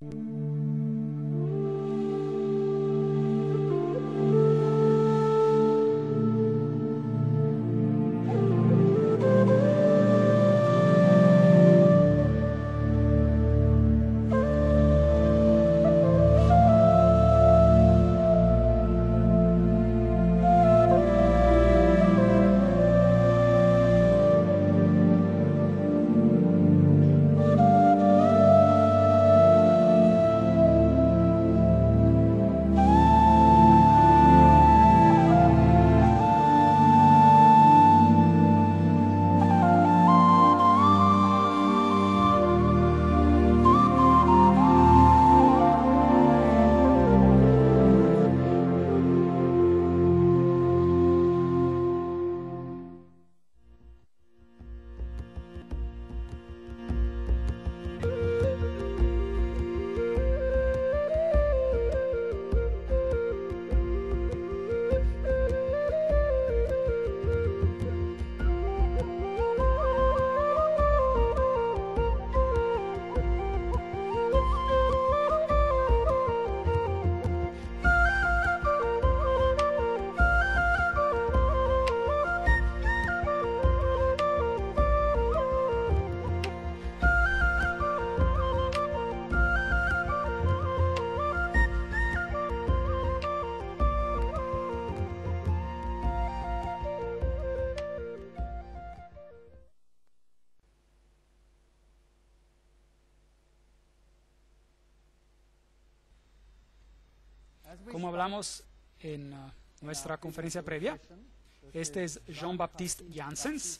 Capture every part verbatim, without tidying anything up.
Como hablamos en uh, nuestra conferencia previa, este es Jean-Baptiste Janssens,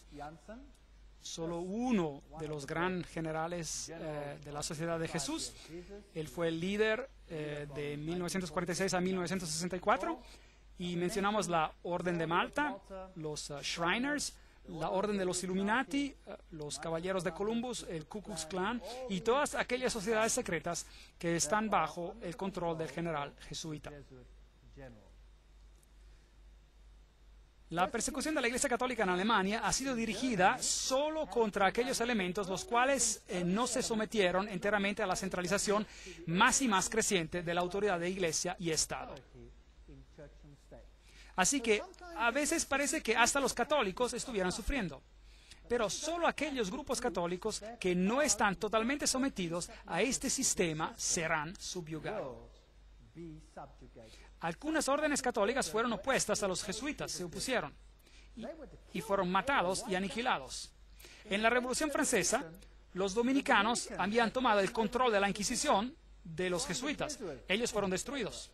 solo uno de los gran generales eh, de la Sociedad de Jesús. Él fue el líder eh, de mil novecientos cuarenta y seis a mil novecientos sesenta y cuatro, y mencionamos la Orden de Malta, los uh, Shriners, la Orden de los Illuminati, los Caballeros de Columbus, el Ku Klux Klan y todas aquellas sociedades secretas que están bajo el control del general jesuita. La persecución de la Iglesia Católica en Alemania ha sido dirigida solo contra aquellos elementos los cuales eh, no se sometieron enteramente a la centralización más y más creciente de la autoridad de Iglesia y Estado. Así que a veces parece que hasta los católicos estuvieran sufriendo, pero solo aquellos grupos católicos que no están totalmente sometidos a este sistema serán subyugados. Algunas órdenes católicas fueron opuestas a los jesuitas, se opusieron y, y fueron matados y aniquilados. En la Revolución Francesa, los dominicanos habían tomado el control de la Inquisición de los jesuitas. Ellos fueron destruidos.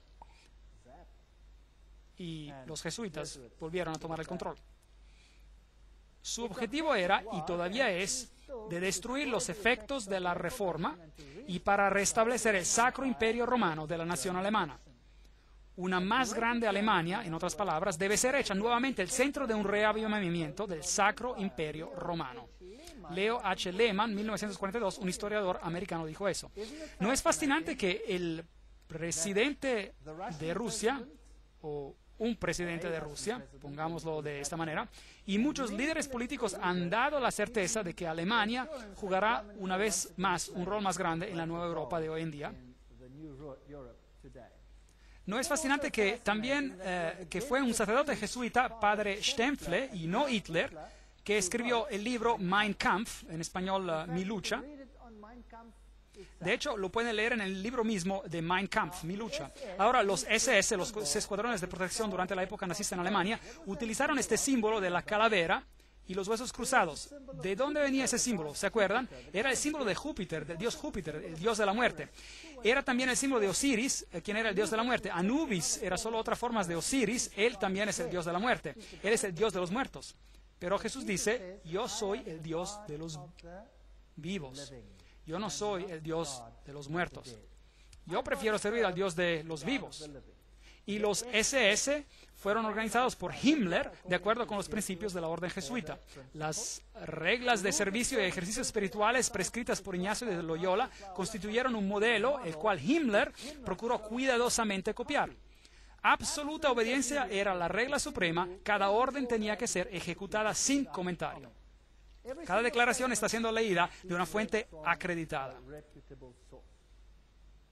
Y los jesuitas volvieron a tomar el control. Su objetivo era, y todavía es, de destruir los efectos de la Reforma y para restablecer el Sacro Imperio Romano de la nación alemana. Una más grande Alemania, en otras palabras, debe ser hecha nuevamente el centro de un reavivamiento del Sacro Imperio Romano. Leo H. Lehmann, mil novecientos cuarenta y dos, un historiador americano, dijo eso. ¿No es fascinante que el presidente de Rusia, o un presidente de Rusia, pongámoslo de esta manera, y muchos líderes políticos han dado la certeza de que Alemania jugará una vez más un rol más grande en la nueva Europa de hoy en día? ¿No es fascinante que también eh, que fue un sacerdote jesuita, padre Stempfle, y no Hitler, que escribió el libro Mein Kampf, en español uh, Mi Lucha? De hecho, lo pueden leer en el libro mismo de Mein Kampf, Mi Lucha. Ahora, los S S, los escuadrones de protección durante la época nazista en Alemania, utilizaron este símbolo de la calavera y los huesos cruzados. ¿De dónde venía ese símbolo? ¿Se acuerdan? Era el símbolo de Júpiter, del dios Júpiter, el dios de la muerte. Era también el símbolo de Osiris, quien era el dios de la muerte. Anubis era solo otra forma de Osiris, él también es el dios de la muerte. Él es el dios de los muertos. Pero Jesús dice, yo soy el dios de los vivos. Yo no soy el Dios de los muertos. Yo prefiero servir al Dios de los vivos. Y los S S fueron organizados por Himmler de acuerdo con los principios de la orden jesuita. Las reglas de servicio y ejercicios espirituales prescritas por Ignacio de Loyola constituyeron un modelo el cual Himmler procuró cuidadosamente copiar. Absoluta obediencia era la regla suprema. Cada orden tenía que ser ejecutada sin comentario. Cada declaración está siendo leída de una fuente acreditada.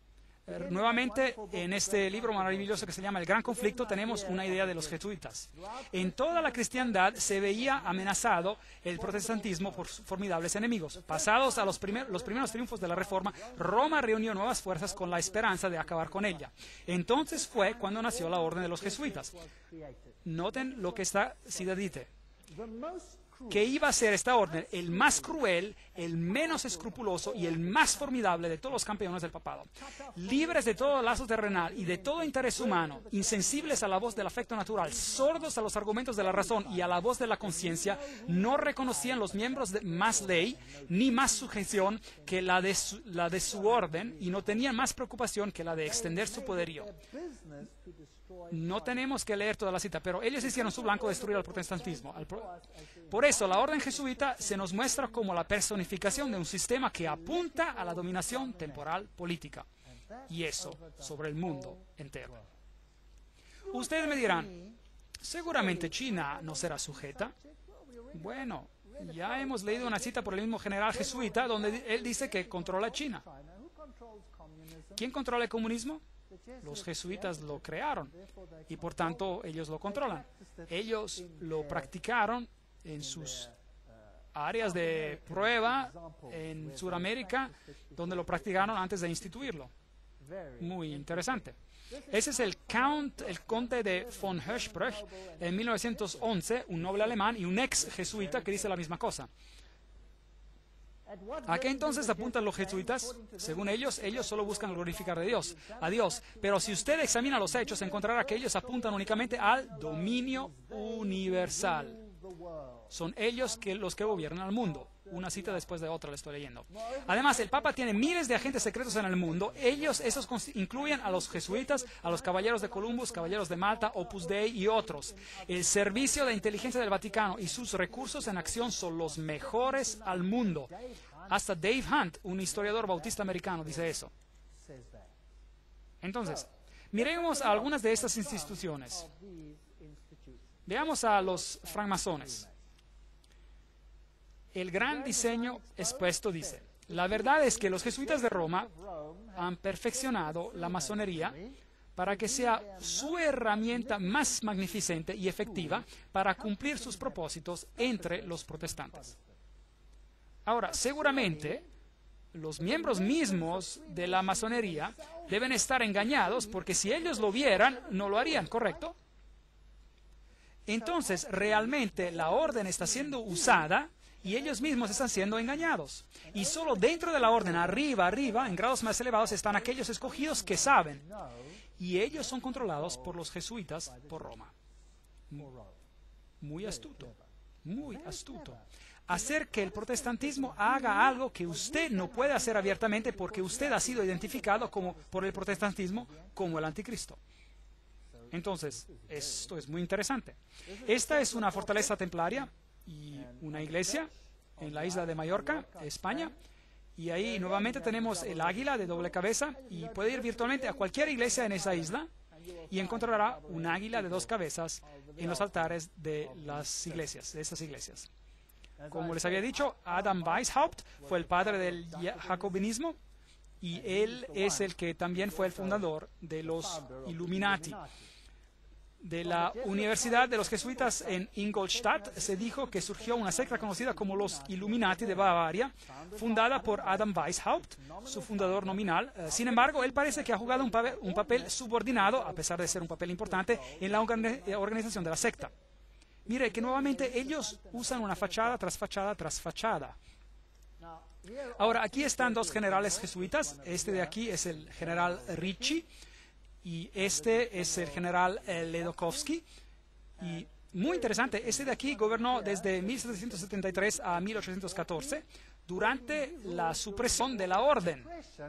Eh, Nuevamente, en este libro maravilloso que se llama El Gran Conflicto, tenemos una idea de los jesuitas. En toda la cristiandad se veía amenazado el protestantismo por sus formidables enemigos. Pasados a los, primer, los primeros triunfos de la Reforma, Roma reunió nuevas fuerzas con la esperanza de acabar con ella. Entonces fue cuando nació la Orden de los Jesuitas. Noten lo que esta cita dice. Que iba a ser esta orden el más cruel, el menos escrupuloso y el más formidable de todos los campeones del papado. Libres de todo lazo terrenal y de todo interés humano, insensibles a la voz del afecto natural, sordos a los argumentos de la razón y a la voz de la conciencia, no reconocían los miembros de más ley ni más sujeción que la de, su, la de su orden y no tenían más preocupación que la de extender su poderío. No tenemos que leer toda la cita, pero ellos hicieron su blanco destruir al protestantismo. Por eso, la orden jesuita se nos muestra como la personificación de un sistema que apunta a la dominación temporal política, y eso sobre el mundo entero. Ustedes me dirán, seguramente China no será sujeta. Bueno, ya hemos leído una cita por el mismo general jesuita donde él dice que controla China. ¿Quién controla el comunismo? Los jesuitas lo crearon y por tanto ellos lo controlan. Ellos lo practicaron en sus áreas de prueba en Sudamérica, donde lo practicaron antes de instituirlo. Muy interesante. Ese es el, count, el conde de von Hirschsprung en mil novecientos once, un noble alemán y un ex jesuita que dice la misma cosa. ¿A qué entonces apuntan los jesuitas? Según ellos, ellos solo buscan glorificar a Dios, a Dios. Pero si usted examina los hechos, encontrará que ellos apuntan únicamente al dominio universal. Son ellos que, los que gobiernan al mundo. Una cita después de otra le estoy leyendo. Además, el Papa tiene miles de agentes secretos en el mundo. Ellos, esos incluyen a los jesuitas, a los caballeros de Columbus, caballeros de Malta, Opus Dei y otros. El servicio de inteligencia del Vaticano y sus recursos en acción son los mejores al mundo. Hasta Dave Hunt, un historiador bautista americano, dice eso. Entonces, miremos a algunas de estas instituciones. Veamos a los francmasones. El gran diseño expuesto dice, la verdad es que los jesuitas de Roma han perfeccionado la masonería para que sea su herramienta más magnificente y efectiva para cumplir sus propósitos entre los protestantes. Ahora, seguramente, los miembros mismos de la masonería deben estar engañados porque si ellos lo vieran, no lo harían, ¿correcto? Entonces, realmente la orden está siendo usada y ellos mismos están siendo engañados. Y solo dentro de la orden, arriba, arriba, en grados más elevados, están aquellos escogidos que saben. Y ellos son controlados por los jesuitas por Roma. Muy astuto, muy astuto. Hacer que el protestantismo haga algo que usted no puede hacer abiertamente porque usted ha sido identificado como, por el protestantismo como el anticristo. Entonces, esto es muy interesante. Esta es una fortaleza templaria y una iglesia en la isla de Mallorca, España. Y ahí nuevamente tenemos el águila de doble cabeza y puede ir virtualmente a cualquier iglesia en esa isla y encontrará un águila de dos cabezas en los altares de las iglesias, de estas iglesias. Como les había dicho, Adam Weishaupt fue el padre del jacobinismo y él es el que también fue el fundador de los Illuminati. De la Universidad de los Jesuitas en Ingolstadt se dijo que surgió una secta conocida como los Illuminati de Bavaria, fundada por Adam Weishaupt, su fundador nominal. Sin embargo, él parece que ha jugado un papel, un papel subordinado, a pesar de ser un papel importante, en la organización de la secta. Mire que nuevamente ellos usan una fachada tras fachada tras fachada. Ahora, aquí están dos generales jesuitas. Este de aquí es el general Ricci y este es el general eh, Ledochowski. Y muy interesante, este de aquí gobernó desde mil setecientos setenta y tres a mil ochocientos catorce durante la supresión de la orden.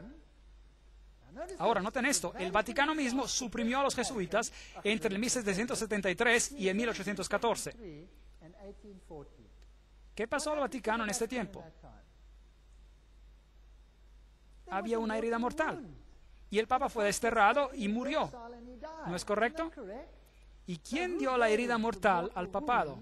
Ahora, noten esto, el Vaticano mismo suprimió a los jesuitas entre el mil setecientos setenta y tres y el mil ochocientos catorce. ¿Qué pasó al Vaticano en este tiempo? Había una herida mortal y el Papa fue desterrado y murió. ¿No es correcto? ¿Y quién dio la herida mortal al papado?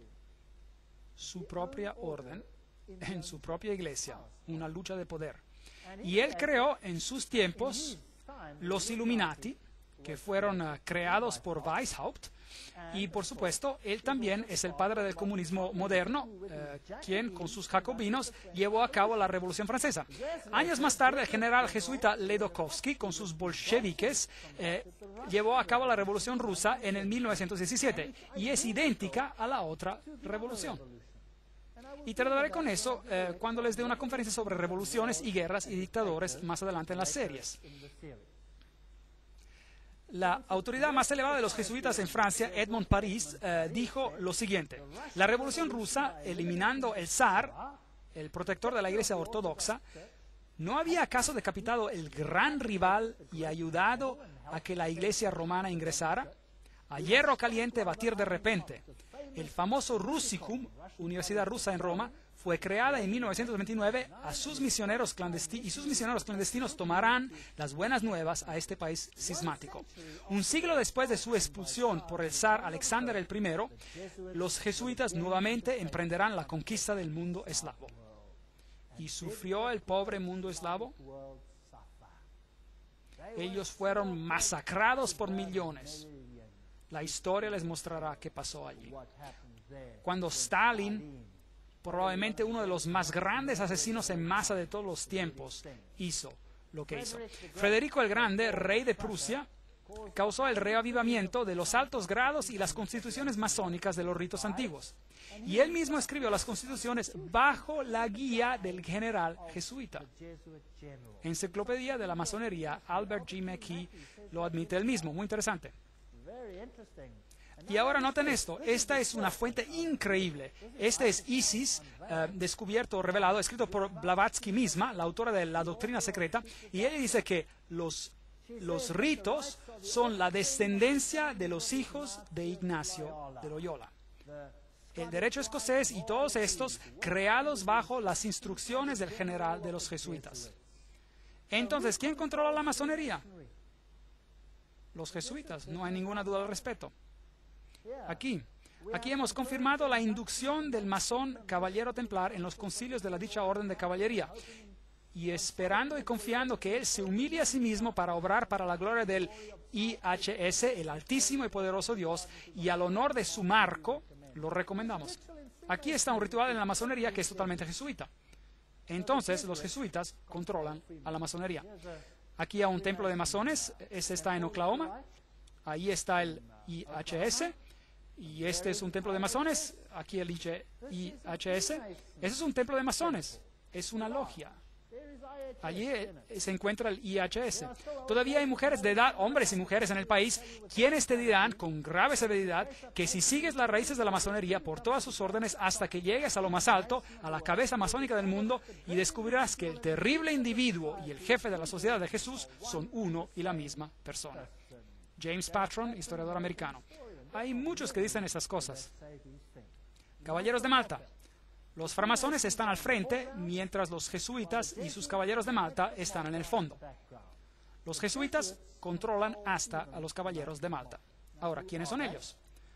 Su propia orden, en su propia iglesia, una lucha de poder. Y él creó en sus tiempos los Illuminati, que fueron uh, creados por Weishaupt, y por supuesto, él también es el padre del comunismo moderno, eh, quien con sus jacobinos llevó a cabo la Revolución Francesa. Años más tarde, el general jesuita Ledokovsky, con sus bolcheviques, eh, llevó a cabo la Revolución Rusa en el mil novecientos diecisiete, y es idéntica a la otra revolución. Y trataré con eso eh, cuando les dé una conferencia sobre revoluciones y guerras y dictadores más adelante en las series. La autoridad más elevada de los jesuitas en Francia, Edmond Paris, eh, dijo lo siguiente: la Revolución Rusa, eliminando el zar, el protector de la Iglesia Ortodoxa, ¿no había acaso decapitado el gran rival y ayudado a que la Iglesia romana ingresara? A hierro caliente batir de repente. El famoso Russicum, Universidad Rusa en Roma, fue creada en mil novecientos veintinueve a sus misioneros clandestinos, y sus misioneros clandestinos tomarán las buenas nuevas a este país cismático. Un siglo después de su expulsión por el zar Alexander el primero, los jesuitas nuevamente emprenderán la conquista del mundo eslavo. ¿Y sufrió el pobre mundo eslavo? Ellos fueron masacrados por millones. La historia les mostrará qué pasó allí. Cuando Stalin, probablemente uno de los más grandes asesinos en masa de todos los tiempos, hizo lo que hizo. Federico el Grande, rey de Prusia, causó el reavivamiento de los altos grados y las constituciones masónicas de los ritos antiguos. Y él mismo escribió las constituciones bajo la guía del general jesuita. Enciclopedia de la Masonería, Albert G. McKee lo admite él mismo. Muy interesante. Y ahora noten esto, esta es una fuente increíble. Este es Isis, eh, descubierto, revelado, escrito por Blavatsky misma, la autora de la doctrina secreta, y ella dice que los, los ritos son la descendencia de los hijos de Ignacio de Loyola. El derecho escocés y todos estos creados bajo las instrucciones del general de los jesuitas. Entonces, ¿quién controla la masonería? Los jesuitas, no hay ninguna duda al respecto. Aquí, aquí hemos confirmado la inducción del masón caballero templar en los concilios de la dicha orden de caballería, y esperando y confiando que él se humille a sí mismo para obrar para la gloria del I H S, el altísimo y poderoso Dios, y al honor de su marco, lo recomendamos. Aquí está un ritual en la masonería que es totalmente jesuita. Entonces, los jesuitas controlan a la masonería. Aquí hay un templo de masones, ese está en Oklahoma, ahí está el I H S, y este es un templo de masones, aquí el I H S, ese es un templo de masones, es una logia. Allí se encuentra el I H S. Todavía hay mujeres de edad, hombres y mujeres en el país, quienes te dirán con grave severidad que si sigues las raíces de la masonería por todas sus órdenes hasta que llegues a lo más alto, a la cabeza masónica del mundo, y descubrirás que el terrible individuo y el jefe de la sociedad de Jesús son uno y la misma persona. James Patron, historiador americano. Hay muchos que dicen esas cosas. Caballeros de Malta. Los framasones están al frente, mientras los jesuitas y sus caballeros de Malta están en el fondo. Los jesuitas controlan hasta a los caballeros de Malta. Ahora, ¿quiénes son ellos?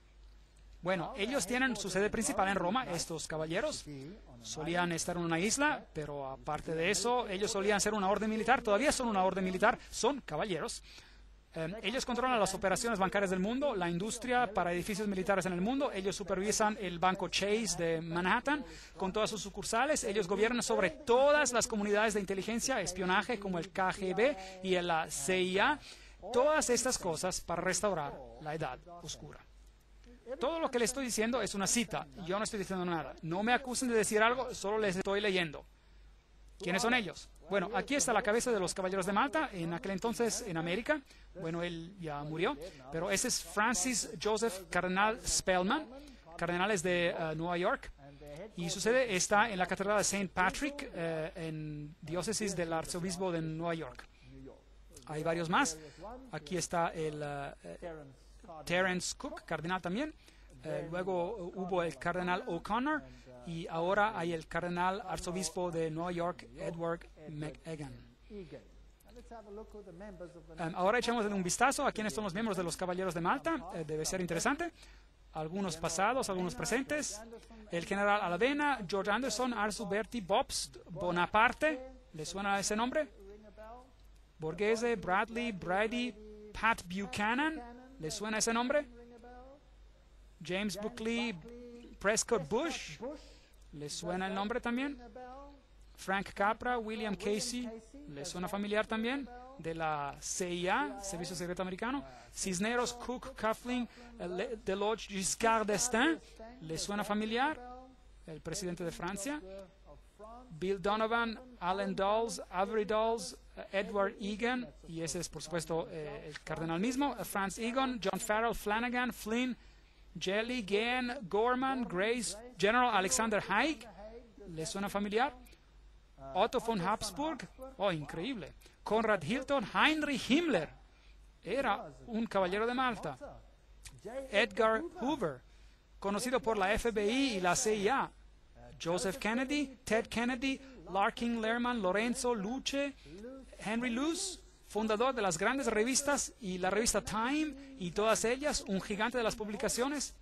Bueno, ellos tienen su sede principal en Roma. Estos caballeros solían estar en una isla, pero aparte de eso, ellos solían ser una orden militar. Todavía son una orden militar, son caballeros. Eh, ellos controlan las operaciones bancarias del mundo, la industria para edificios militares en el mundo. Ellos supervisan el banco Chase de Manhattan con todas sus sucursales. Ellos gobiernan sobre todas las comunidades de inteligencia, espionaje como el K G B y la C I A. Todas estas cosas para restaurar la edad oscura. Todo lo que les estoy diciendo es una cita. Yo no estoy diciendo nada. No me acusen de decir algo, solo les estoy leyendo. ¿Quiénes son ellos? Bueno, aquí está la cabeza de los caballeros de Malta, en aquel entonces en América. Bueno, él ya murió, pero ese es Francis Joseph Cardenal Spellman, cardenales de uh, Nueva York, y su sede está en la Catedral de Saint Patrick, uh, en diócesis del arzobispo de Nueva York. Hay varios más. Aquí está el uh, Terence Cook, cardenal también. Uh, luego uh, hubo el cardenal O'Connor. Y ahora hay el cardenal arzobispo de Nueva York, Edward McEgan. Um, ahora echamos un vistazo a quiénes son los miembros de los Caballeros de Malta. Eh, debe ser interesante. Algunos pasados, algunos presentes. El general Alavena, George Anderson, Arsuberti, Bobst, Bonaparte, ¿Le suena ese nombre? Borghese, Bradley, Brady, Pat Buchanan. ¿Le suena ese nombre? James Buckley, Prescott Bush. ¿Le suena el nombre también? Frank Capra, William Casey. ¿Le suena familiar también? De la C I A, Servicio Secreto Americano. Cisneros, Cook, Coughlin, Deloge, Giscard d'Estaing. ¿Le suena familiar? El presidente de Francia. Bill Donovan, Alan Dulles, Avery Dulles, Edward Egan, y ese es por supuesto eh, el cardenal mismo, Franz Egon, John Farrell, Flanagan, Flynn, Jelly, Gann, Gorman, Grace, General Alexander Haig. ¿Le suena familiar? Otto von Habsburg, oh, increíble. Conrad Hilton, Heinrich Himmler, era un caballero de Malta. Edgar Hoover, conocido por la F B I y la C I A. Joseph Kennedy, Ted Kennedy, Larkin Lerman, Lorenzo Luce, Henry Luce, fundador de las grandes revistas y la revista Time y todas ellas, un gigante de las publicaciones.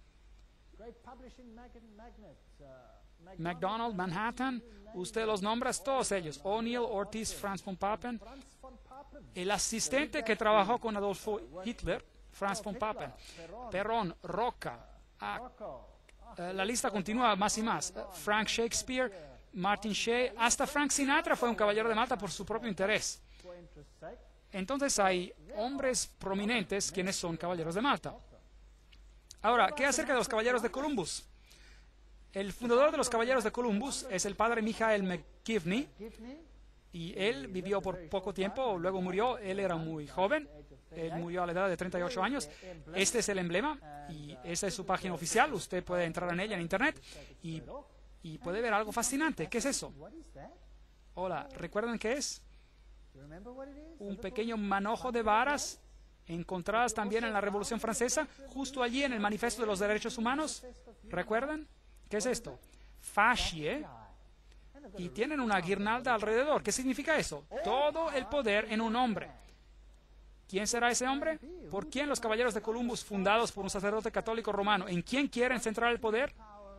McDonald, Manhattan, usted los nombra, todos ellos. O'Neill, Ortiz, Franz von Papen. El asistente que trabajó con Adolfo Hitler, Franz von Papen. Perón, Roca. Ah, Uh, la lista continúa más y más. Uh, Frank Shakespeare, Martin Shea, hasta Frank Sinatra fue un caballero de Malta por su propio interés. Entonces hay hombres prominentes quienes son caballeros de Malta. Ahora, ¿qué acerca de los caballeros de Columbus? El fundador de los caballeros de Columbus es el padre Michael McGivney, y él vivió por poco tiempo, luego murió. Él era muy joven. Él murió a la edad de treinta y ocho años. Este es el emblema y esta es su página oficial. Usted puede entrar en ella en internet y, y puede ver algo fascinante. ¿Qué es eso? Hola, ¿recuerdan qué es? Un pequeño manojo de varas encontradas también en la Revolución Francesa, justo allí en el Manifiesto de los Derechos Humanos. ¿Recuerdan? ¿Qué es esto? Fascie. Y tienen una guirnalda alrededor. ¿Qué significa eso? Todo el poder en un hombre. ¿Quién será ese hombre? ¿Por quién los caballeros de Columbus, fundados por un sacerdote católico romano? ¿En quién quieren centrar el poder?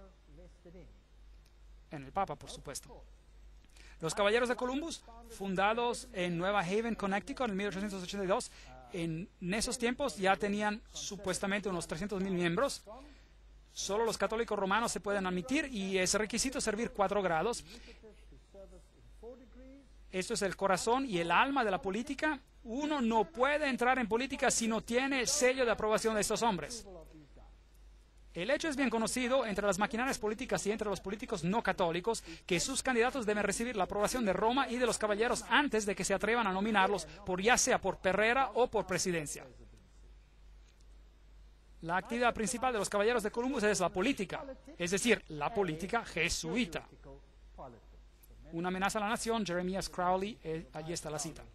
En el Papa, por supuesto. Los caballeros de Columbus, fundados en Nueva Haven, Connecticut, en mil ochocientos ochenta y dos, en esos tiempos ya tenían supuestamente unos trescientos mil miembros. Solo los católicos romanos se pueden admitir y es requisito servir cuatro grados. Esto es el corazón y el alma de la política. Uno no puede entrar en política si no tiene el sello de aprobación de estos hombres. El hecho es bien conocido entre las maquinarias políticas y entre los políticos no católicos que sus candidatos deben recibir la aprobación de Roma y de los caballeros antes de que se atrevan a nominarlos, por ya sea por perrera o por presidencia. La actividad principal de los caballeros de Columbus es la política, es decir, la política jesuita. Una amenaza a la nación, Jeremias Crowley, eh, allí está la cita.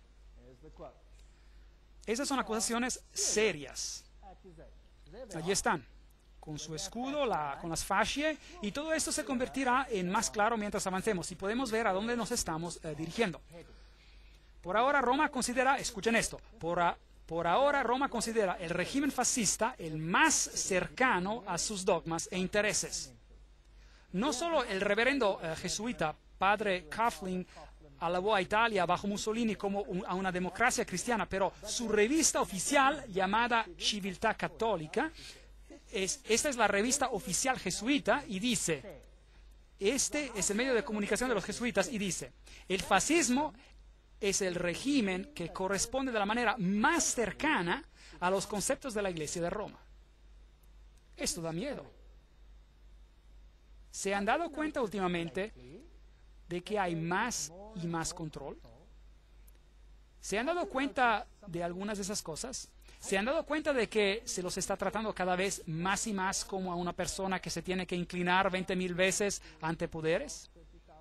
Esas son acusaciones serias. Allí están, con su escudo, la, con las fascie, y todo esto se convertirá en más claro mientras avancemos y podemos ver a dónde nos estamos eh, dirigiendo. Por ahora Roma considera, escuchen esto, por, a, por ahora Roma considera el régimen fascista el más cercano a sus dogmas e intereses. No solo el reverendo eh, jesuita padre Coughlin alabó a Italia bajo Mussolini como un, a una democracia cristiana, pero su revista oficial llamada Civiltà Cattolica, es, esta es la revista oficial jesuita y dice, este es el medio de comunicación de los jesuitas y dice, el fascismo es el régimen que corresponde de la manera más cercana a los conceptos de la Iglesia de Roma. Esto da miedo. ¿Se han dado cuenta últimamente de que hay más y más control? ¿Se han dado cuenta de algunas de esas cosas? ¿Se han dado cuenta de que se los está tratando cada vez más y más como a una persona que se tiene que inclinar veinte mil veces ante poderes?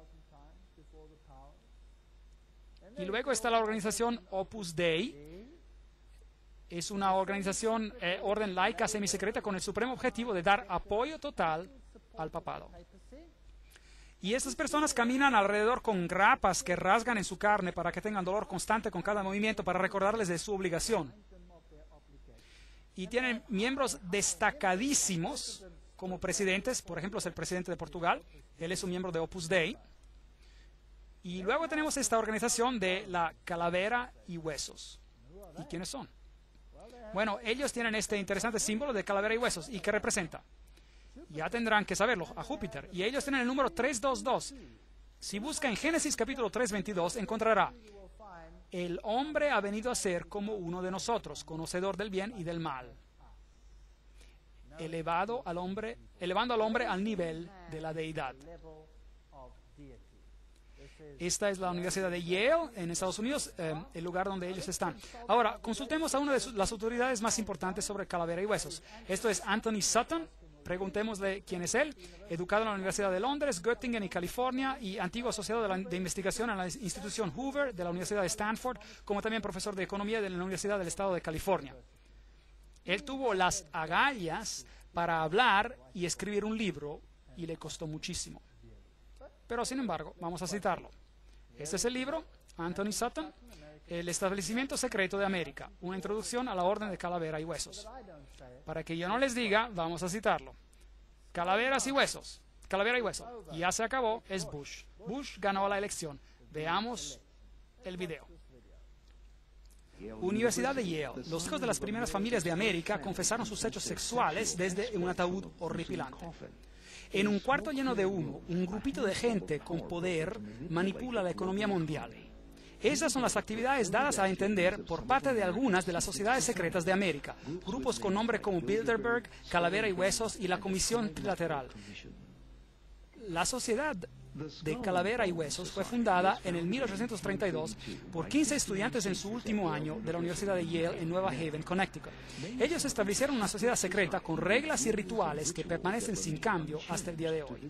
Y luego está la organización Opus Dei. Es una organización, eh, orden laica semisecreta con el supremo objetivo de dar apoyo total al papado. Y estas personas caminan alrededor con grapas que rasgan en su carne para que tengan dolor constante con cada movimiento para recordarles de su obligación. Y tienen miembros destacadísimos como presidentes. Por ejemplo, es el presidente de Portugal. Él es un miembro de Opus Dei. Y luego tenemos esta organización de la Calavera y Huesos. ¿Y quiénes son? Bueno, ellos tienen este interesante símbolo de calavera y huesos. ¿Y qué representa? Ya tendrán que saberlo, a Júpiter. Y ellos tienen el número trescientos veintidós. Si busca en Génesis capítulo tres, veintidós, encontrará: el hombre ha venido a ser como uno de nosotros, conocedor del bien y del mal. Elevado al hombre, elevando al hombre al nivel de la deidad. Esta es la Universidad de Yale, en Estados Unidos, eh, el lugar donde ellos están. Ahora, consultemos a una de sus, las autoridades más importantes sobre calavera y huesos. Esto es Anthony Sutton. Preguntémosle quién es él. Educado en la Universidad de Londres, Göttingen y California, y antiguo asociado de, la, de investigación en la institución Hoover de la Universidad de Stanford, como también profesor de economía de la Universidad del Estado de California. Él tuvo las agallas para hablar y escribir un libro, y le costó muchísimo. Pero, sin embargo, vamos a citarlo. Este es el libro, Anthony Sutton, El establecimiento secreto de América, una introducción a la orden de calavera y huesos. Para que yo no les diga, vamos a citarlo. Calaveras y huesos, calavera y hueso. Y ya se acabó, es Bush. Bush ganó la elección. Veamos el video. Universidad de Yale. Los hijos de las primeras familias de América confesaron sus hechos sexuales desde un ataúd horripilante. En un cuarto lleno de humo, un grupito de gente con poder manipula la economía mundial. Esas son las actividades dadas a entender por parte de algunas de las sociedades secretas de América, grupos con nombre como Bilderberg, Calavera y Huesos y la Comisión Trilateral. La sociedad de Calavera y Huesos fue fundada en el mil ochocientos treinta y dos por quince estudiantes en su último año de la Universidad de Yale en Nueva Haven, Connecticut. Ellos establecieron una sociedad secreta con reglas y rituales que permanecen sin cambio hasta el día de hoy.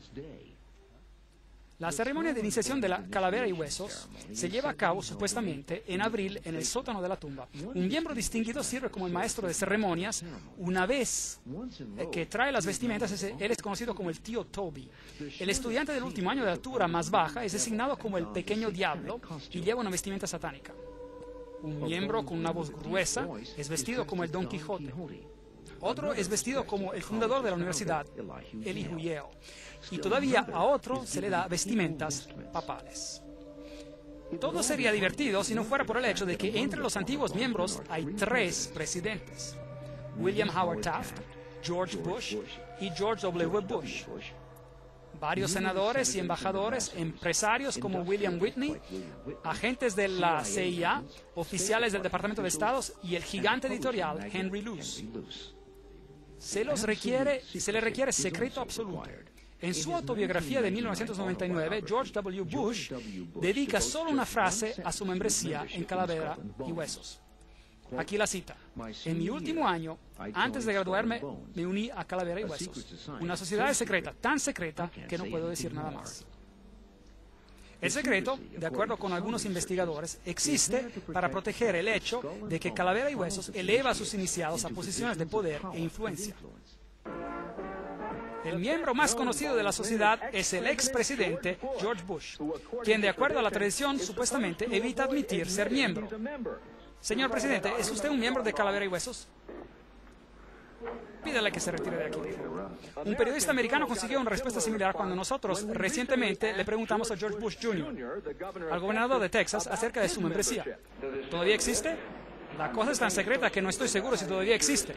La ceremonia de iniciación de la Calavera y Huesos se lleva a cabo supuestamente en abril en el sótano de la tumba. Un miembro distinguido sirve como el maestro de ceremonias. Una vez que trae las vestimentas, él es conocido como el tío Toby. El estudiante del último año de altura más baja es designado como el pequeño diablo y lleva una vestimenta satánica. Un miembro con una voz gruesa es vestido como el Don Quijote. Otro es vestido como el fundador de la universidad, Elihu Yale. Y todavía a otro se le da vestimentas papales. Todo sería divertido si no fuera por el hecho de que entre los antiguos miembros hay tres presidentes: William Howard Taft, George Bush y George W. Bush. Varios senadores y embajadores, empresarios como William Whitney, agentes de la C I A, oficiales del Departamento de Estado y el gigante editorial Henry Luce. Se los requiere, se le requiere secreto absoluto. En su autobiografía de mil novecientos noventa y nueve, George W. Bush dedica solo una frase a su membresía en Calavera y Huesos. Aquí la cita: en mi último año, antes de graduarme, me uní a Calavera y Huesos, una sociedad secreta, tan secreta que no puedo decir nada más. El secreto, de acuerdo con algunos investigadores, existe para proteger el hecho de que Calavera y Huesos eleva a sus iniciados a posiciones de poder e influencia. El miembro más conocido de la sociedad es el expresidente George Bush, quien, de acuerdo a la tradición, supuestamente evita admitir ser miembro. Señor presidente, ¿es usted un miembro de Calavera y Huesos? Pídale que se retire de aquí. Un periodista americano consiguió una respuesta similar cuando nosotros recientemente le preguntamos a George Bush junior, al gobernador de Texas, acerca de su membresía. ¿Todavía existe? La cosa es tan secreta que no estoy seguro si todavía existe.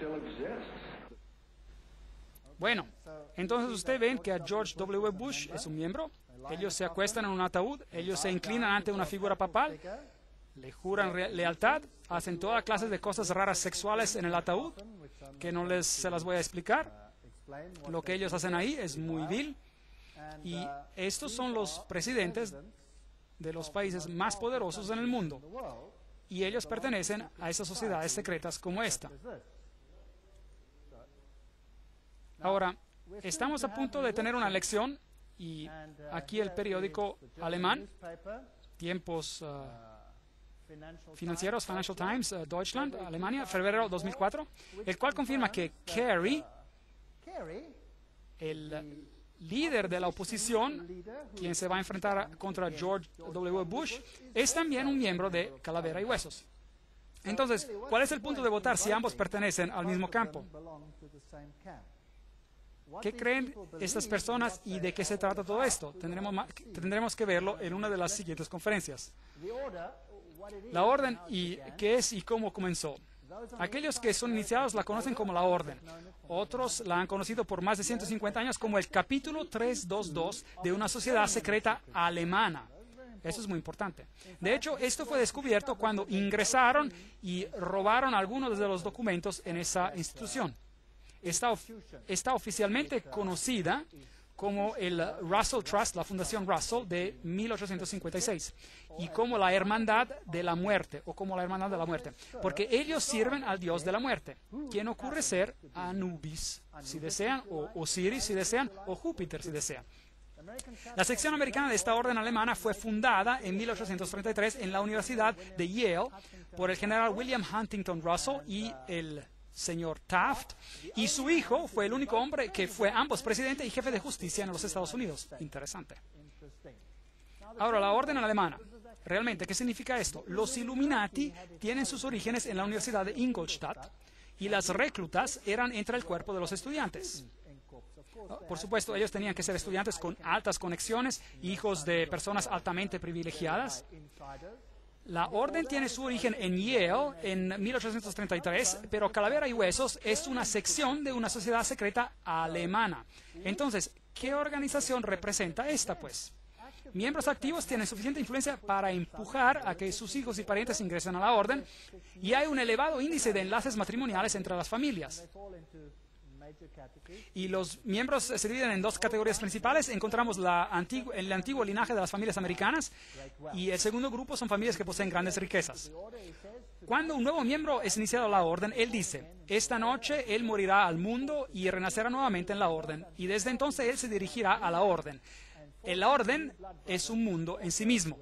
Bueno, entonces ustedes ven que a George W. Bush es un miembro. Ellos se acuestan en un ataúd, ellos se inclinan ante una figura papal, le juran lealtad, hacen toda clase de cosas raras sexuales en el ataúd, que no les se las voy a explicar. Lo que ellos hacen ahí es muy vil. Y estos son los presidentes de los países más poderosos en el mundo. Y ellos pertenecen a esas sociedades secretas como esta. Ahora, estamos a punto de tener una elección y aquí el periódico alemán, Tiempos uh, Financieros, Financial Times, uh, Deutschland, Alemania, febrero dos mil cuatro, el cual confirma que Kerry, el líder de la oposición, quien se va a enfrentar contra George W. Bush, es también un miembro de Calavera y Huesos. Entonces, ¿cuál es el punto de votar si ambos pertenecen al mismo campo? ¿Qué creen estas personas y de qué se trata todo esto? Tendremos, tendremos que verlo en una de las siguientes conferencias. La orden y qué es y cómo comenzó. Aquellos que son iniciados la conocen como la orden. Otros la han conocido por más de ciento cincuenta años como el capítulo trescientos veintidós de una sociedad secreta alemana. Eso es muy importante. De hecho, esto fue descubierto cuando ingresaron y robaron algunos de los documentos en esa institución. Está, está oficialmente conocida como el Russell Trust, la Fundación Russell de mil ochocientos cincuenta y seis, y como la Hermandad de la Muerte, o como la Hermandad de la Muerte, porque ellos sirven al Dios de la Muerte, quien ocurre ser Anubis, si desean, o Osiris, si desean, o Júpiter, si desean. La sección americana de esta orden alemana fue fundada en mil ochocientos treinta y tres en la Universidad de Yale por el general William Huntington Russell y el señor Taft, y su hijo fue el único hombre que fue ambos presidente y jefe de justicia en los Estados Unidos. Interesante. Ahora, la orden alemana. Realmente, ¿qué significa esto? Los Illuminati tienen sus orígenes en la Universidad de Ingolstadt y las reclutas eran entre el cuerpo de los estudiantes. Por supuesto, ellos tenían que ser estudiantes con altas conexiones, hijos de personas altamente privilegiadas. La orden tiene su origen en Yale en mil ochocientos treinta y tres, pero Calavera y Huesos es una sección de una sociedad secreta alemana. Entonces, ¿qué organización representa esta, pues? Miembros activos tienen suficiente influencia para empujar a que sus hijos y parientes ingresen a la orden, y hay un elevado índice de enlaces matrimoniales entre las familias. Y los miembros se dividen en dos categorías principales. Encontramos la antigu el antiguo linaje de las familias americanas, y el segundo grupo son familias que poseen grandes riquezas. Cuando un nuevo miembro es iniciado a la orden, él dice, esta noche él morirá al mundo y renacerá nuevamente en la orden, y desde entonces él se dirigirá a la orden. La orden es un mundo en sí mismo,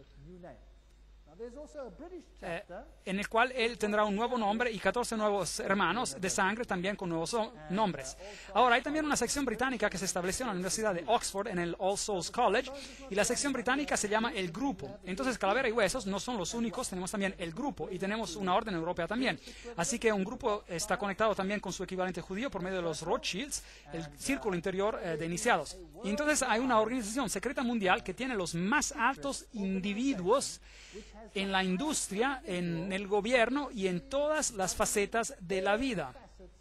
eh, en el cual él tendrá un nuevo nombre y catorce nuevos hermanos de sangre también con nuevos nombres. Ahora, hay también una sección británica que se estableció en la Universidad de Oxford, en el All Souls College, y la sección británica se llama el Grupo. Entonces, Calavera y Huesos no son los únicos, tenemos también el Grupo, y tenemos una orden europea también. Así que un grupo está conectado también con su equivalente judío por medio de los Rothschilds, el círculo interior eh, de iniciados. Y entonces hay una organización secreta mundial que tiene los más altos individuos en la industria, en el gobierno y en todas las facetas de la vida.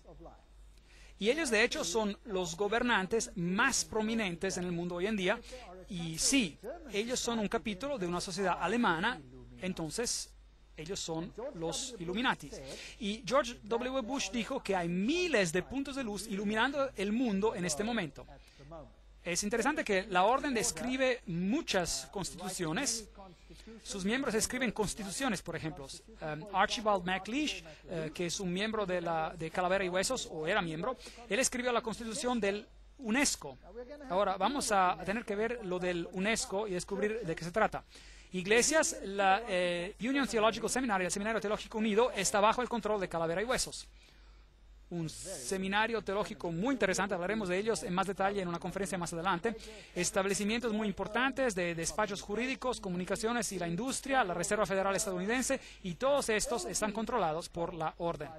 Y ellos, de hecho, son los gobernantes más prominentes en el mundo hoy en día. Y sí, ellos son un capítulo de una sociedad alemana, entonces ellos son los Illuminati. Y George W. Bush dijo que hay miles de puntos de luz iluminando el mundo en este momento. Es interesante que la orden describe muchas constituciones. Sus miembros escriben constituciones, por ejemplo. Um, Archibald MacLeish, uh, que es un miembro de, la, de Calavera y Huesos, o era miembro, él escribió la constitución del UNESCO. Ahora, vamos a tener que ver lo del UNESCO y descubrir de qué se trata. Iglesias, la eh, Union Theological Seminary, el Seminario Teológico Unido, está bajo el control de Calavera y Huesos. Un seminario teológico muy interesante, hablaremos de ellos en más detalle en una conferencia más adelante. Establecimientos muy importantes de despachos jurídicos, comunicaciones y la industria, la Reserva Federal estadounidense, y todos estos están controlados por la orden.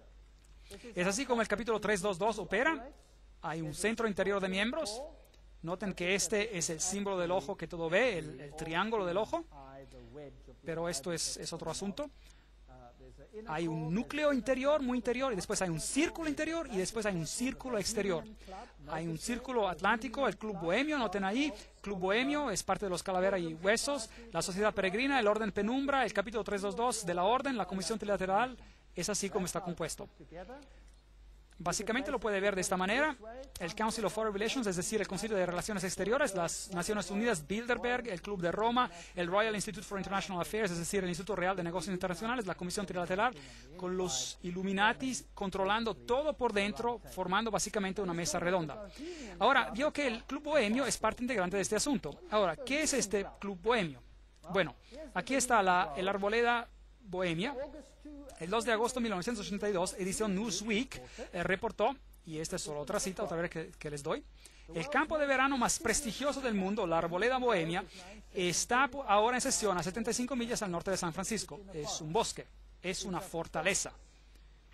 Es así como el capítulo trescientos veintidós opera. Hay un centro interior de miembros. Noten que este es el símbolo del ojo que todo ve, el, el triángulo del ojo, pero esto es, es otro asunto. Hay un núcleo interior, muy interior, y después hay un círculo interior, y después hay un círculo exterior. Hay un círculo atlántico, el Club Bohemio, noten ahí, Club Bohemio es parte de los Calavera y Huesos, la Sociedad Peregrina, el Orden Penumbra, el capítulo trescientos veintidós de la Orden, la Comisión Trilateral, es así como está compuesto. Básicamente lo puede ver de esta manera. El Council of Foreign Relations, es decir, el Concilio de Relaciones Exteriores, las Naciones Unidas, Bilderberg, el Club de Roma, el Royal Institute for International Affairs, es decir, el Instituto Real de Negocios Internacionales, la Comisión Trilateral, con los Illuminatis controlando todo por dentro, formando básicamente una mesa redonda. Ahora, vio que el Club Bohemio es parte integrante de este asunto. Ahora, ¿qué es este Club Bohemio? Bueno, aquí está la, el Arboleda Bohemia. El dos de agosto de mil novecientos ochenta y dos, edición Newsweek, eh, reportó, y esta es solo otra cita, otra vez que, que les doy, el campo de verano más prestigioso del mundo, la Arboleda Bohemia, está ahora en sesión a setenta y cinco millas al norte de San Francisco. Es un bosque, es una fortaleza.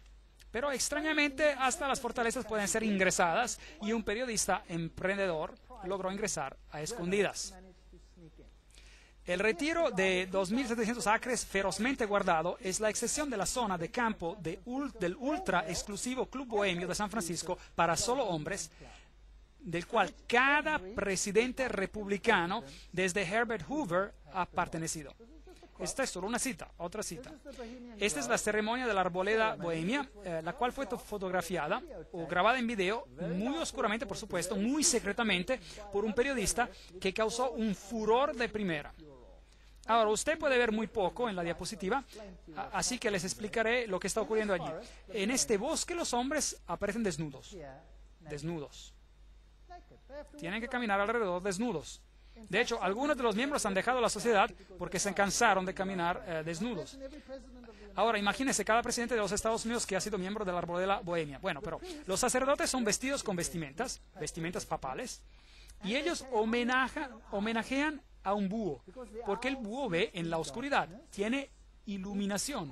Pero extrañamente hasta las fortalezas pueden ser ingresadas y un periodista emprendedor logró ingresar a escondidas. El retiro de dos mil setecientos acres ferozmente guardado es la excepción de la zona de campo de ul- del ultra exclusivo Club Bohemio de San Francisco para solo hombres, del cual cada presidente republicano desde Herbert Hoover ha pertenecido. Esta es solo una cita, otra cita. Esta es la ceremonia de la arboleda bohemia, eh, la cual fue fotografiada o grabada en video, muy oscuramente, por supuesto, muy secretamente, por un periodista que causó un furor de primera. Ahora, usted puede ver muy poco en la diapositiva, así que les explicaré lo que está ocurriendo allí. En este bosque los hombres aparecen desnudos, desnudos. Tienen que caminar alrededor desnudos. De hecho, algunos de los miembros han dejado la sociedad porque se cansaron de caminar eh, desnudos. Ahora, imagínense cada presidente de los Estados Unidos que ha sido miembro de la arboleda bohemia. Bueno, pero los sacerdotes son vestidos con vestimentas, vestimentas papales, y ellos homenaja, homenajean a un búho, porque el búho ve en la oscuridad, tiene iluminación.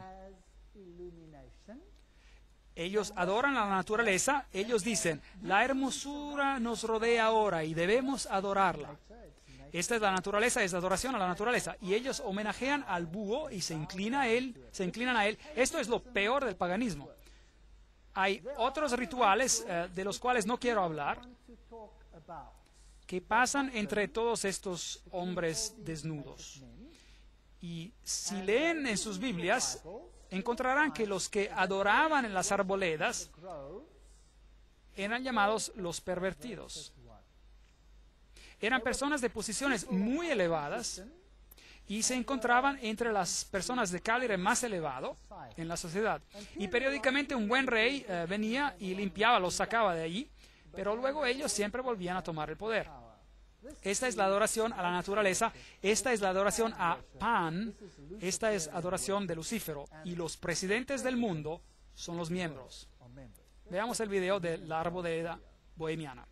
Ellos adoran a la naturaleza, ellos dicen, la hermosura nos rodea ahora y debemos adorarla. Esta es la naturaleza, es adoración a la naturaleza. Y ellos homenajean al búho y se inclina a él, se inclinan a él. Esto es lo peor del paganismo. Hay otros rituales eh, de los cuales no quiero hablar, que pasan entre todos estos hombres desnudos. Y si leen en sus Biblias, encontrarán que los que adoraban en las arboledas eran llamados los pervertidos. Eran personas de posiciones muy elevadas y se encontraban entre las personas de calibre más elevado en la sociedad. Y periódicamente un buen rey eh, venía y limpiaba, los sacaba de allí, pero luego ellos siempre volvían a tomar el poder. Esta es la adoración a la naturaleza, esta es la adoración a Pan, esta es adoración de Lucífero, y los presidentes del mundo son los miembros. Veamos el video de la arboleda bohemiana.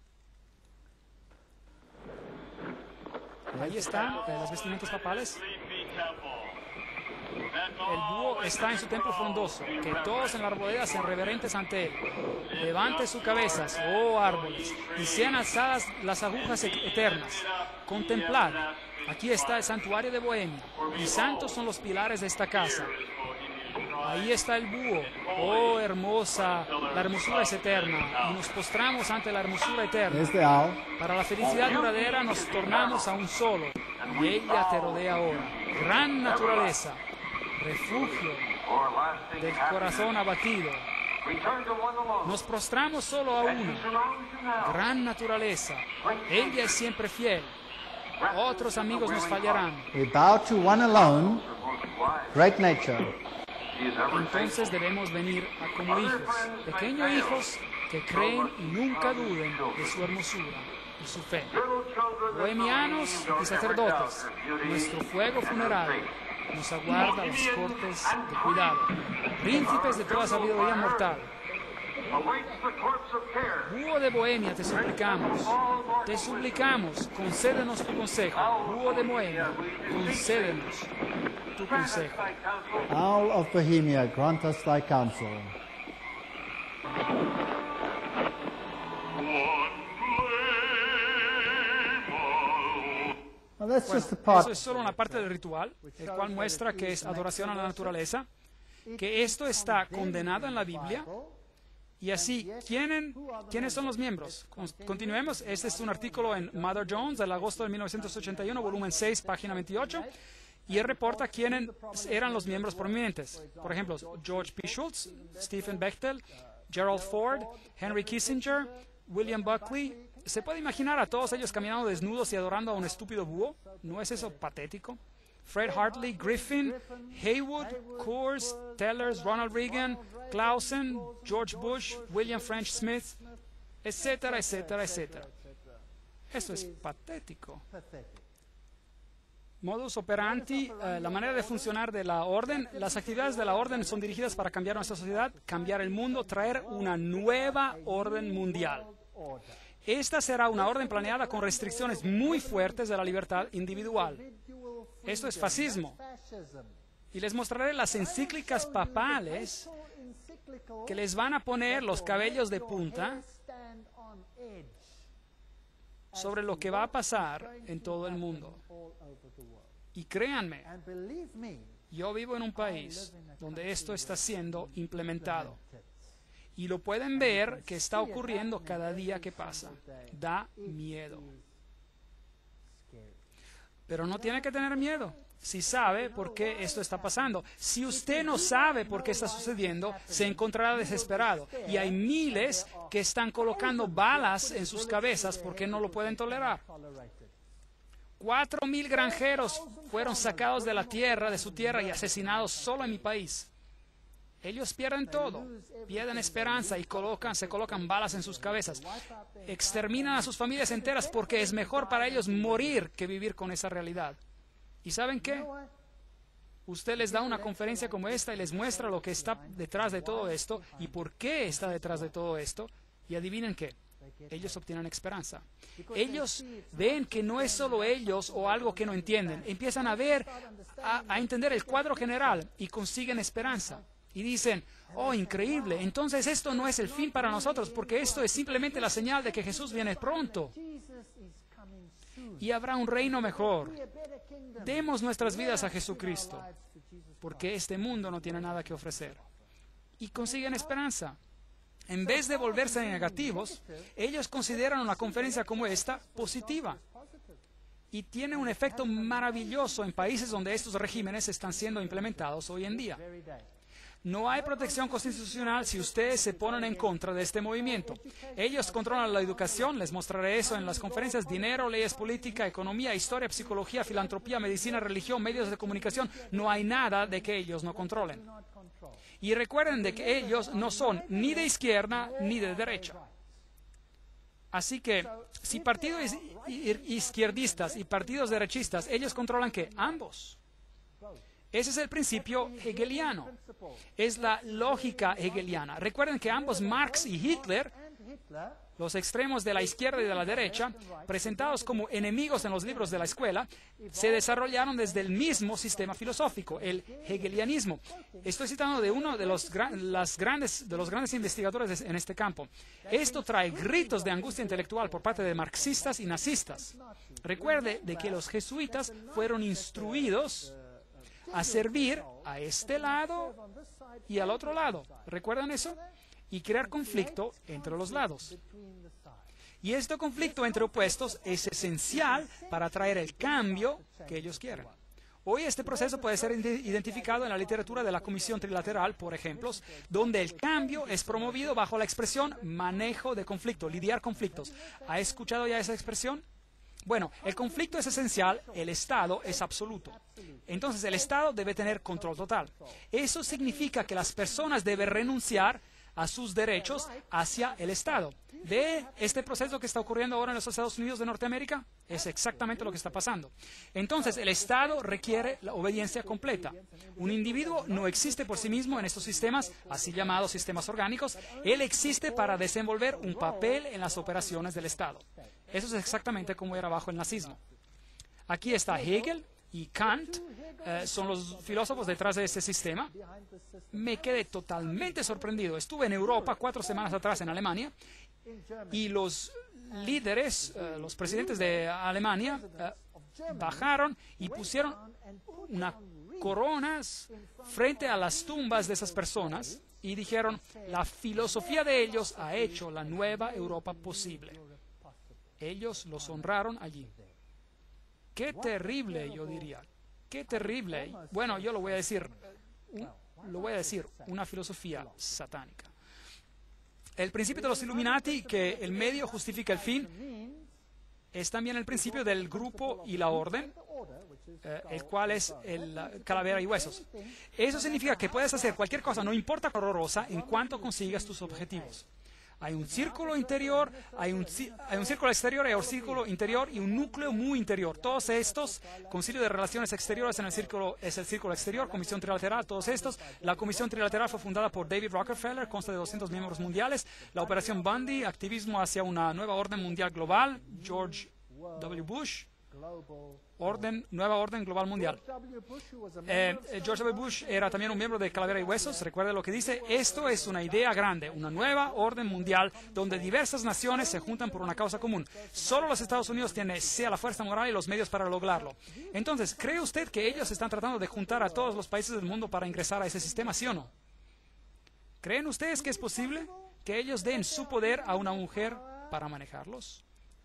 Ahí están eh, las vestimentas papales. El búho está en su templo frondoso, que todos en la arboleda sean reverentes ante él. Levante sus cabezas, oh árboles, y sean alzadas las agujas eternas. Contemplad, aquí está el santuario de Bohemia, y santos son los pilares de esta casa. Ahí está el búho, oh hermosa, la hermosura es eterna, y nos postramos ante la hermosura eterna. Para la felicidad duradera nos tornamos a un solo, y ella te rodea ahora. Gran naturaleza, refugio del corazón abatido. Nos prostramos solo a uno. Gran naturaleza, ella es siempre fiel. Otros amigos nos fallarán. We bow to one alone, great nature. Entonces debemos venir a como hijos, pequeños hijos que creen y nunca duden de su hermosura y su fe. Bohemianos y sacerdotes, nuestro fuego funerario nos aguarda a las cortes de cuidado. Príncipes de toda sabiduría mortal, búho de Bohemia, te suplicamos, te suplicamos, concédenos tu consejo. Búho de Bohemia, concédenos tu consejo. Owl of Bohemia, grant us thy counsel. Well, that's Bueno, just the part. eso es solo una parte del ritual, el cual muestra que es adoración a la naturaleza, que esto está condenado en la Biblia. Y así, ¿quién, ¿quiénes son los miembros? Con- Continuemos. Este es un artículo en Mother Jones del agosto de mil novecientos ochenta y uno, volumen seis, página veintiocho. Y él reporta quiénes eran los miembros prominentes. Por ejemplo, George P. Schultz, Stephen Bechtel, Gerald Ford, Henry Kissinger, William Buckley. ¿Se puede imaginar a todos ellos caminando desnudos y adorando a un estúpido búho? ¿No es eso patético? Fred Hartley, Griffin, Haywood, Coors, Tellers, Ronald Reagan, Clausen, George Bush, William French Smith, etcétera, etcétera, etcétera. Esto es patético. Modus operandi, eh, la manera de funcionar de la orden. Las actividades de la orden son dirigidas para cambiar nuestra sociedad, cambiar el mundo, traer una nueva orden mundial. Esta será una orden planeada con restricciones muy fuertes de la libertad individual. Esto es fascismo. Y les mostraré las encíclicas papales que les van a poner los cabellos de punta sobre lo que va a pasar en todo el mundo. Y créanme, yo vivo en un país donde esto está siendo implementado. Y lo pueden ver que está ocurriendo cada día que pasa. Da miedo. Pero no tiene que tener miedo si sabe por qué esto está pasando. Si usted no sabe por qué está sucediendo, se encontrará desesperado. Y hay miles que están colocando balas en sus cabezas porque no lo pueden tolerar. Cuatro mil granjeros fueron sacados de la tierra, de su tierra, y asesinados solo en mi país. Ellos pierden todo, pierden esperanza y colocan, se colocan balas en sus cabezas. Exterminan a sus familias enteras porque es mejor para ellos morir que vivir con esa realidad. ¿Y saben qué? Usted les da una conferencia como esta y les muestra lo que está detrás de todo esto y por qué está detrás de todo esto. Y adivinen qué, ellos obtienen esperanza. Ellos ven que no es solo ellos o algo que no entienden. Empiezan a ver, a, a entender el cuadro general y consiguen esperanza. Y dicen, oh, increíble, entonces esto no es el fin para nosotros, porque esto es simplemente la señal de que Jesús viene pronto. Y habrá un reino mejor. Demos nuestras vidas a Jesucristo, porque este mundo no tiene nada que ofrecer. Y consiguen esperanza. En vez de volverse negativos, ellos consideran una conferencia como esta positiva. Y tiene un efecto maravilloso en países donde estos regímenes están siendo implementados hoy en día. No hay protección constitucional si ustedes se ponen en contra de este movimiento. Ellos controlan la educación, les mostraré eso en las conferencias, dinero, leyes, política, economía, historia, psicología, filantropía, medicina, religión, medios de comunicación. No hay nada de que ellos no controlen. Y recuerden de que ellos no son ni de izquierda ni de derecha. Así que, si partidos izquierdistas y partidos derechistas, ellos controlan ¿qué? Ambos. Ese es el principio hegeliano. Es la lógica hegeliana. Recuerden que ambos, Marx y Hitler, los extremos de la izquierda y de la derecha, presentados como enemigos en los libros de la escuela, se desarrollaron desde el mismo sistema filosófico, el hegelianismo. Estoy citando de uno de los, las grandes, de los grandes investigadores en este campo. Esto trae gritos de angustia intelectual por parte de marxistas y nazistas. Recuerde de que los jesuitas fueron instruidos a servir a este lado y al otro lado. ¿Recuerdan eso? Y crear conflicto entre los lados. Y este conflicto entre opuestos es esencial para traer el cambio que ellos quieren. Hoy este proceso puede ser identificado en la literatura de la Comisión Trilateral, por ejemplo, donde el cambio es promovido bajo la expresión manejo de conflicto, lidiar conflictos. ¿Ha escuchado ya esa expresión? Bueno, el conflicto es esencial, el Estado es absoluto. Entonces, el Estado debe tener control total. Eso significa que las personas deben renunciar a sus derechos hacia el Estado. ¿Ve este proceso que está ocurriendo ahora en los Estados Unidos de Norteamérica? Es exactamente lo que está pasando. Entonces, el Estado requiere la obediencia completa. Un individuo no existe por sí mismo en estos sistemas, así llamados sistemas orgánicos. Él existe para desenvolver un papel en las operaciones del Estado. Eso es exactamente como era bajo el nazismo. Aquí está Hegel y Kant, eh, son los filósofos detrás de este sistema. Me quedé totalmente sorprendido. Estuve en Europa cuatro semanas atrás en Alemania y los líderes, eh, los presidentes de Alemania, eh, bajaron y pusieron unas coronas frente a las tumbas de esas personas y dijeron, la filosofía de ellos ha hecho la nueva Europa posible. Ellos los honraron allí. Qué terrible, yo diría. Qué terrible. Bueno, yo lo voy a decir, lo voy a decir, una filosofía satánica. El principio de los Illuminati, que el medio justifica el fin, es también el principio del grupo y la orden, eh, el cual es el uh, calavera y huesos. Eso significa que puedes hacer cualquier cosa, no importa cuán horrorosa, en cuanto consigas tus objetivos. Hay un círculo interior, hay un, hay un círculo exterior, hay un círculo interior y un núcleo muy interior. Todos estos, Concilio de Relaciones Exteriores en el círculo, es el círculo exterior, Comisión Trilateral, todos estos. La Comisión Trilateral fue fundada por David Rockefeller, consta de doscientos miembros mundiales. La Operación Bundy, activismo hacia una nueva orden mundial global, George W. Bush. Orden, nueva orden global mundial. Eh, eh, George W. Bush era también un miembro de Calavera y Huesos. Recuerde lo que dice. Esto es una idea grande, una nueva orden mundial donde diversas naciones se juntan por una causa común. Solo los Estados Unidos tienen sea la fuerza moral y los medios para lograrlo. Entonces, ¿cree usted que ellos están tratando de juntar a todos los países del mundo para ingresar a ese sistema, sí o no? ¿Creen ustedes que es posible que ellos den su poder a una mujer para manejarlos?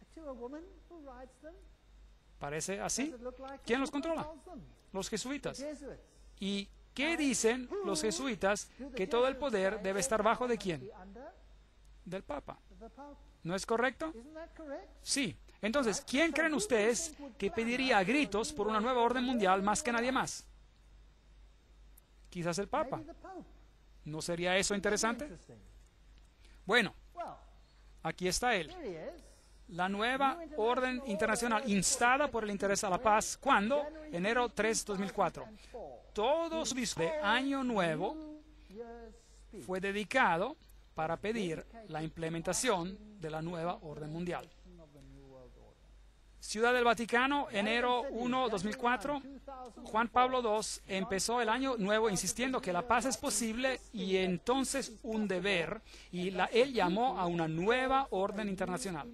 ¿Parece así? ¿Quién los controla? Los jesuitas. ¿Y qué dicen los jesuitas? Que todo el poder debe estar bajo ¿de quién? Del Papa. ¿No es correcto? Sí. Entonces, ¿quién creen ustedes que pediría a gritos por una nueva orden mundial más que nadie más? Quizás el Papa. ¿No sería eso interesante? Bueno, aquí está él. La nueva orden internacional instada por el interés a la paz. ¿Cuándo? enero tres, dos mil cuatro. Todo su discurso de Año Nuevo fue dedicado para pedir la implementación de la nueva orden mundial. Ciudad del Vaticano, enero primero, dos mil cuatro. Juan Pablo segundo empezó el año nuevo insistiendo que la paz es posible y entonces un deber, y la, él llamó a una nueva orden internacional.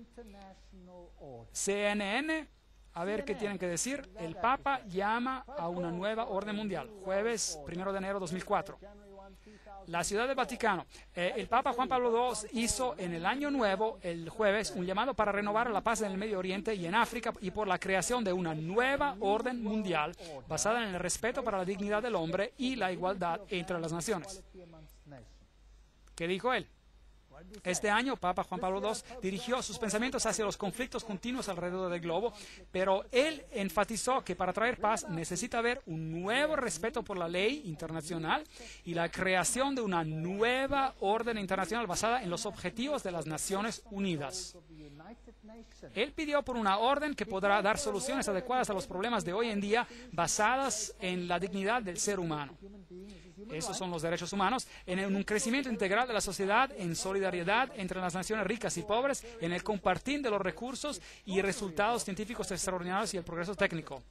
C N N, a ver qué tienen que decir. El Papa llama a una nueva orden mundial. Jueves primero de enero dos mil cuatro. La Ciudad del Vaticano. Eh, el Papa Juan Pablo segundo hizo en el Año Nuevo, el jueves, un llamado para renovar la paz en el Medio Oriente y en África y por la creación de una nueva orden mundial basada en el respeto para la dignidad del hombre y la igualdad entre las naciones. ¿Qué dijo él? Este año, Papa Juan Pablo segundo dirigió sus pensamientos hacia los conflictos continuos alrededor del globo, pero él enfatizó que para traer paz necesita haber un nuevo respeto por la ley internacional y la creación de una nueva orden internacional basada en los objetivos de las Naciones Unidas. Él pidió por una orden que podrá dar soluciones adecuadas a los problemas de hoy en día basadas en la dignidad del ser humano. Esos son los derechos humanos, en un crecimiento integral de la sociedad, en solidaridad entre las naciones ricas y pobres, en el compartir de los recursos y resultados científicos extraordinarios y el progreso técnico.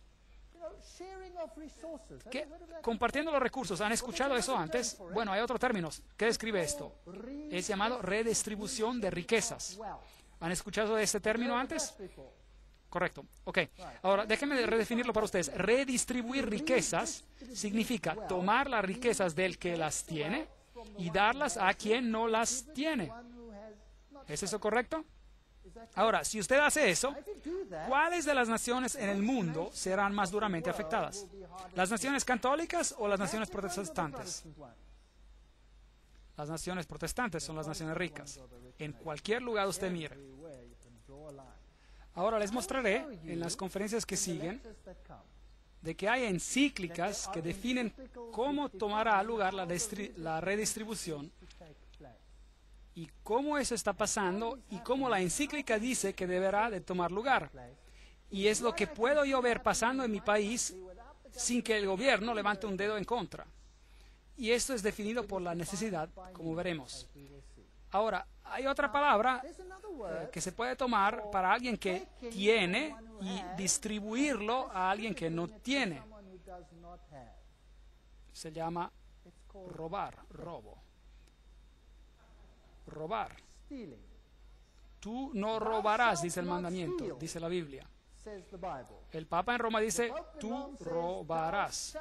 ¿Qué? Compartiendo los recursos. ¿Han escuchado eso antes? Bueno, hay otro término que describe esto. Es llamado redistribución de riquezas. ¿Han escuchado ese término antes? Correcto. Ok. Ahora, déjenme redefinirlo para ustedes. Redistribuir riquezas significa tomar las riquezas del que las tiene y darlas a quien no las tiene. ¿Es eso correcto? Ahora, si usted hace eso, ¿cuáles de las naciones en el mundo serán más duramente afectadas? ¿Las naciones católicas o las naciones protestantes? Las naciones protestantes son las naciones ricas. En cualquier lugar usted mire. Ahora les mostraré en las conferencias que siguen de que hay encíclicas que definen cómo tomará lugar la, la redistribución y cómo eso está pasando y cómo la encíclica dice que deberá de tomar lugar. Y es lo que puedo yo ver pasando en mi país sin que el gobierno levante un dedo en contra. Y esto es definido por la necesidad, como veremos. Ahora, hay otra palabra eh, que se puede tomar para alguien que tiene y distribuirlo a alguien que no tiene. Se llama robar, robo. Robar. Tú no robarás, dice el mandamiento, dice la Biblia. El Papa en Roma dice, tú robarás.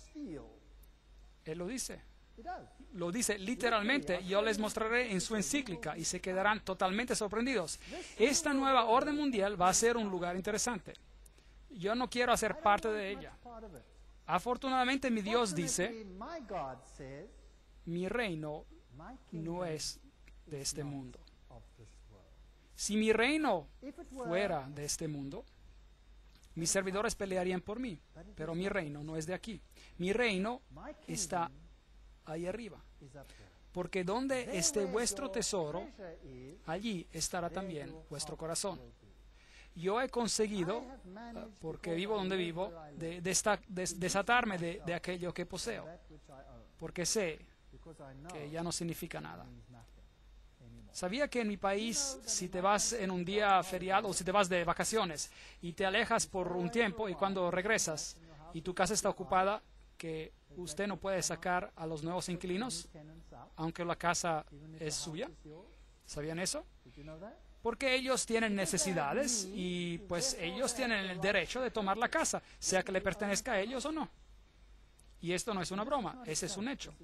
Él lo dice. Lo dice literalmente. Yo les mostraré en su encíclica y se quedarán totalmente sorprendidos. Esta nueva orden mundial va a ser un lugar interesante. Yo no quiero hacer parte de ella. Afortunadamente mi Dios dice, mi reino no es de este mundo. Si mi reino fuera de este mundo, mis servidores pelearían por mí, pero mi reino no es de aquí. Mi reino está ahí arriba. Porque donde esté vuestro tesoro, allí estará también vuestro corazón. Yo he conseguido, porque vivo donde vivo, de, de esta, de, desatarme de, de aquello que poseo, porque sé que ya no significa nada. ¿Sabía que en mi país, si te vas en un día feriado o si te vas de vacaciones y te alejas por un tiempo y cuando regresas y tu casa está ocupada, que usted no puede sacar a los nuevos inquilinos, aunque la casa es suya? ¿Sabían eso? Porque ellos tienen necesidades y pues ellos tienen el derecho de tomar la casa, sea que le pertenezca a ellos o no. Y esto no es una broma, ese es un hecho.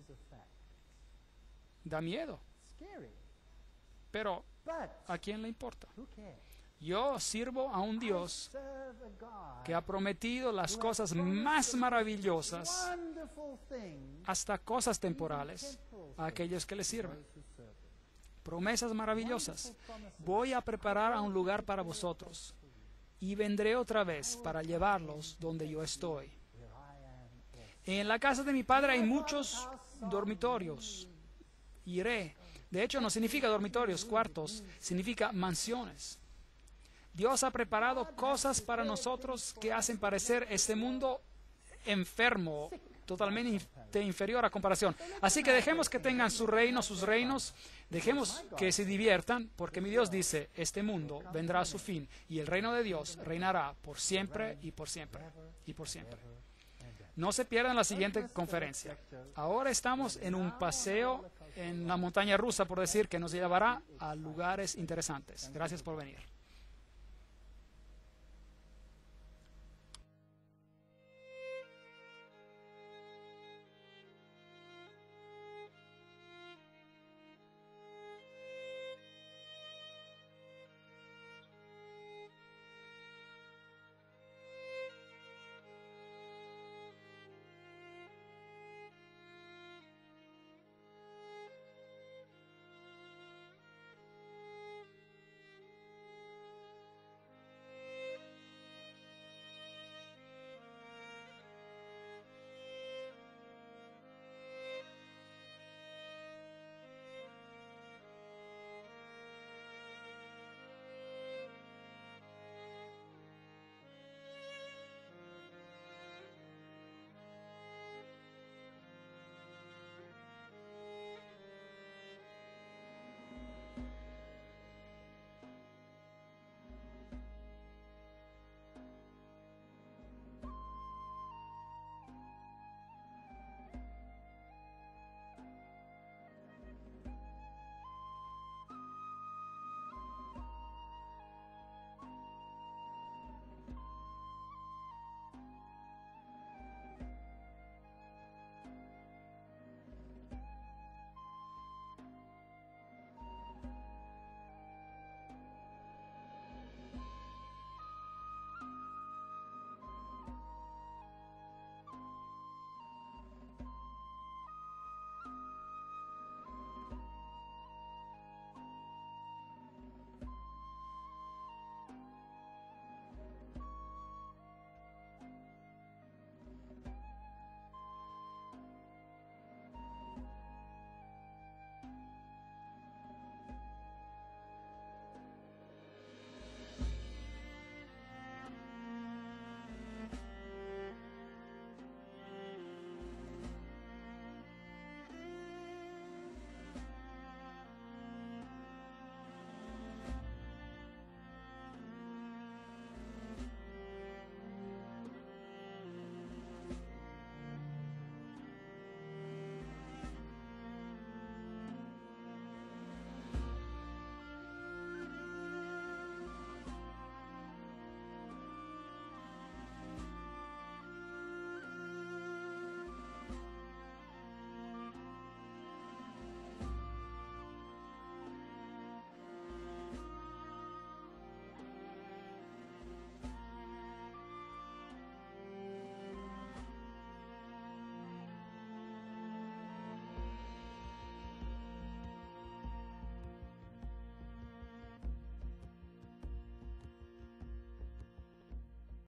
Da miedo. Pero, ¿a quién le importa? Yo sirvo a un Dios que ha prometido las cosas más maravillosas, hasta cosas temporales, a aquellos que le sirven. Promesas maravillosas. Voy a preparar a un lugar para vosotros y vendré otra vez para llevarlos donde yo estoy. En la casa de mi Padre hay muchos dormitorios. Iré. De hecho, no significa dormitorios, cuartos, significa mansiones. Dios ha preparado cosas para nosotros que hacen parecer este mundo enfermo, totalmente inferior a comparación. Así que dejemos que tengan su reino, sus reinos, dejemos que se diviertan, porque mi Dios dice, este mundo vendrá a su fin y el reino de Dios reinará por siempre y por siempre y por siempre. No se pierdan la siguiente conferencia. Ahora estamos en un paseo en la montaña rusa, por decir, que nos llevará a lugares interesantes. Gracias por venir.